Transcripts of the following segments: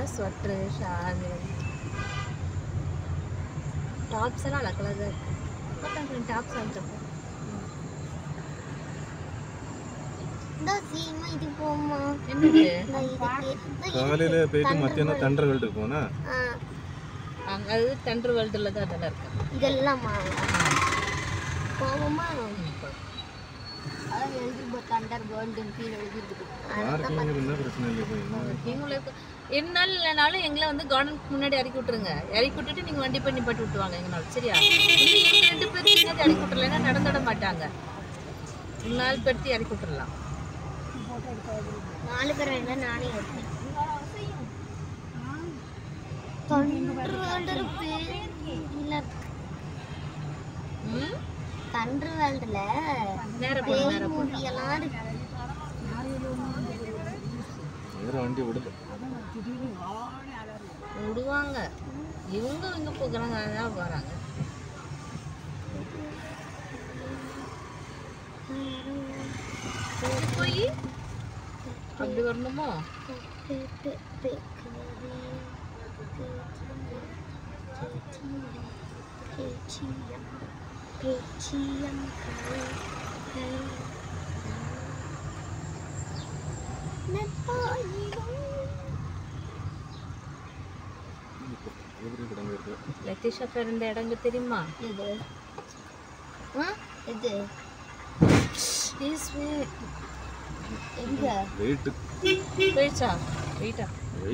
Sweater Shalu tops எல்லாம் அழகழகாக இருக்கு. பார்த்தாங்க டாப்ஸ் வாங்கிட்டோம். இது போமா என்னது காலையில போயிட்டு மத்தியானம் தண்டர் வேல்டு போனா அங்கே அது தண்டர் வேர்ல்டில் தான் அதெல்லாம் இருக்கு. இதெல்லாம் போவோமா? அதான் எழுதி தண்டர் வேர்ல்டுன்னு கீழே எழுதிருக்கு. பிரச்சனை இல்லை. என்னாலும் இல்லைனாலும் எங்களை வந்து கார்டனுக்கு முன்னாடி இறக்கி விட்டுருங்க. இறக்கி விட்டுட்டு நீங்கள் வண்டி பண்ணி பட்டு விட்டுவாங்க எங்கனாலும். சரியா? நீங்கள் 2 பேர் பின்னாடி இறக்கி விட்டுறலைன்னா நடந்துட மாட்டாங்க. 4 பேர்த்து இறக்கி விட்டுறலாம். 4 பேர் வேணா நானே எடுப்பேன். தண்டர் வேர்ல்டுல மூவியெல்லாம் இருக்கு. வண்டி விடுவாங்க. இவங்க இங்க போகிறாங்க, அதான் போறாங்க. போய் அப்படி வரணுமோ? லத்திஷா பிறந்த இடங்க தெரியுமா? இது இது எங்க வெயிட் போயிச்சா? வெயிட்டா?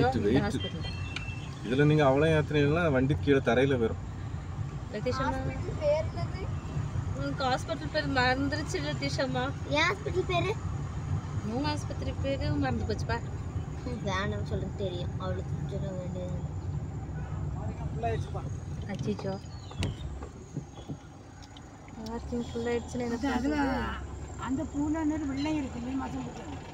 இதுல நீங்க அவ்வளோ ஏத்துனீங்கன்னா வண்டி கீழே தரையில வரும். லத்திஷா பேர் என்னது? உங்களுக்கு ஹாஸ்பிட்டல் பேர் மறந்துருச்சு லத்திஷாமா. ஏன் ஹாஸ்பிட்டல் பேரு? உங்க ஆஸ்பத்திரி பேரு மறந்து போச்சுப்பா. வேணாம் சொல்றது தெரியும். அவளுக்கு சொல்ல வேண்டியது. அச்சிச்சோ பார்க்கிங் ஃபுல் ஆயிடுச்சுன்னு எனக்கு அதுல அந்த பூல நேரம் வெள்ளை இருக்குல்ல மாசம்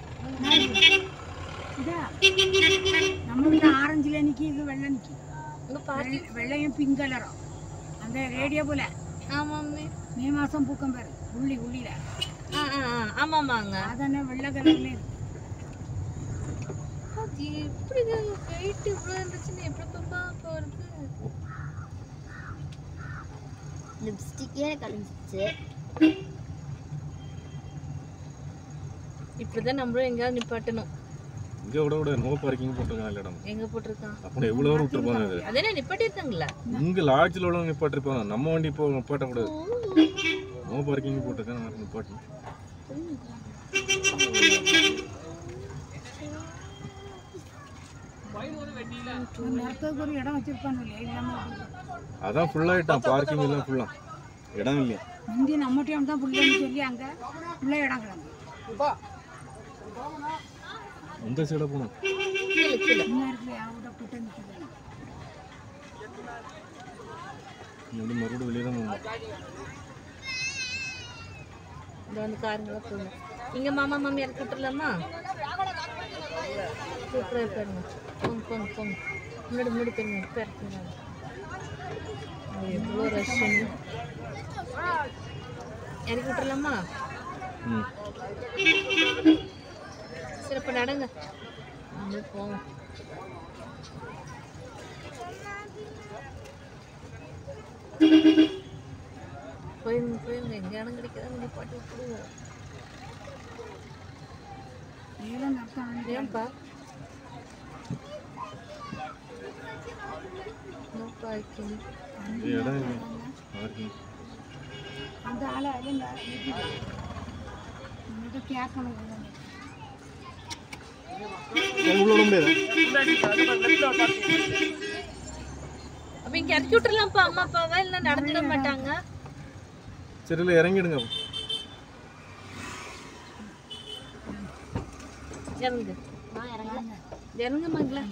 இதா நம்ம வீட்டுல ஆரஞ்சுல நிக்கி இது வெள்ளை நிக்கி. உங்க பார்க்கிங் வெள்ளையும் பிங்க் கலரும் அந்த ரேடியோ போல. ஆமாமே மே மாசம் பூக்கம் பாரு உள்ளில. ஆமாமாங்க. அதானே வெள்ளை கலர்ல இருக்கு. அது எப்படி வெயிட் இவ்வளோ இருந்துச்சுன்னு எப்படி பாப்பா போறது? லிப்ஸ்டிக்கே கலந்துச்சு. இப்படிதான் நம்மளும் எங்கேயாவது நிப்பாட்டணும். இங்க விட நோ பார்க்கிங் போட்டுருக்கான் இடம். எங்க போட்டிருக்கான்? அப்போ எவ்வளோ விட்டுருப்பாங்க. அதே நிப்பாட்டிருக்காங்களா? இங்க லாட்ஜில் உள்ள நிப்பாட்டிருப்பாங்க. நம்ம வண்டி இப்போ நிப்பாட்டக்கூடாது. நோ பார்க்கிங் போட்டிருக்கான் நம்ம நிப்பாட்டணும். ஒரு இடம் வச்சிருப்பாங்க இல்லாம அதான் ஃபுல் ஆயிட்டான். பார்க்கிங் எல்லாம் ஃபுல்லா இடம் இல்லையா? முந்தி நம்ம டைம் தான் ஃபுல்லுன்னு சொல்லி அங்க ஃபுல்லா இடம் கிடந்து. இந்த சைட போகணும். மறுபடியும் வெளியே தான் போகணும். இந்த வந்து காருங்களா போகணும். இங்க மாமா மாமி இறக்கி விட்டுறலாமா? சூப்பராக இருப்பாருங்க. போங்க போங்க போங்க. முன்னாடி போயிருங்க. இப்போ இறக்குறாங்க. எவ்வளோ ரஷ் இறக்கி விட்டுறலாமா? சரி இப்போ நடங்க. நம்ம போவோம். போயிருங்க எங்க இடம் கிடைக்காத பாட்டி விட்டுருவோம். ஏன்பா அந்த ஆளை கேட்கணும். அப்ப இங்க இறக்கி விட்டுறலாம்ப்பா அம்மா அப்பாவா? இல்லை நடந்துட மாட்டாங்க. சரி இல்லை இறங்கிடுங்க. இறங்கு இறங்குமாங்களா?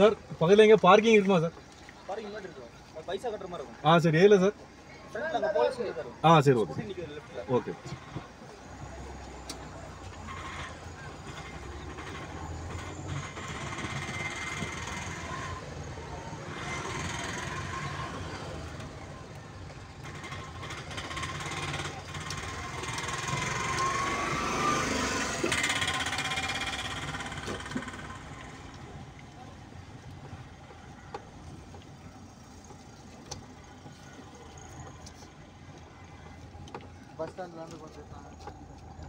சார் பக்கத்தில் எங்கே பார்க்கிங் இருக்குமா சார்? பார்க்கிங் மாதிரி இருக்கும். பைசா கட்டுற மாதிரி இருக்கும். சரி ஏல சார். ஃப்ரண்ட்ல அங்க போலீஸ் நிக்குது. சரி ஓகே. நிக்குது லெஃப்ட்ல. ஓகே. பஸ் ஸ்டாண்ட்ல வந்து கொஞ்சம்